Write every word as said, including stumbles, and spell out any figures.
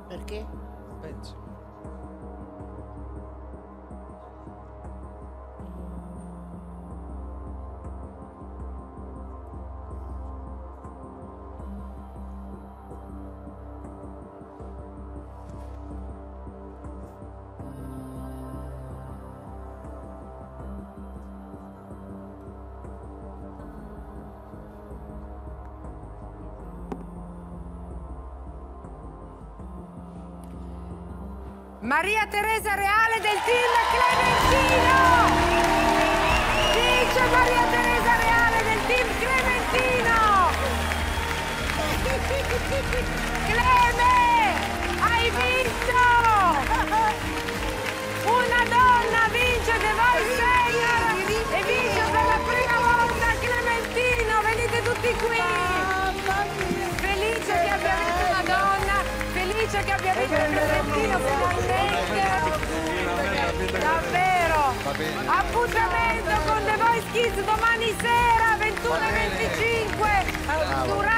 Perché? Penso. Maria Teresa Reale del team Clementino! Vince Maria Teresa Reale del team Clementino! Cleme! Hai vinto! Una donna vince The Voice Senior e vince per la prima volta Clementino! Venite tutti qui! Felice che abbia vinto una donna! Felice che abbia vinto Clementino finalmente! Davvero! Appuntamento con The Voice Kids domani sera ventuno e venticinque!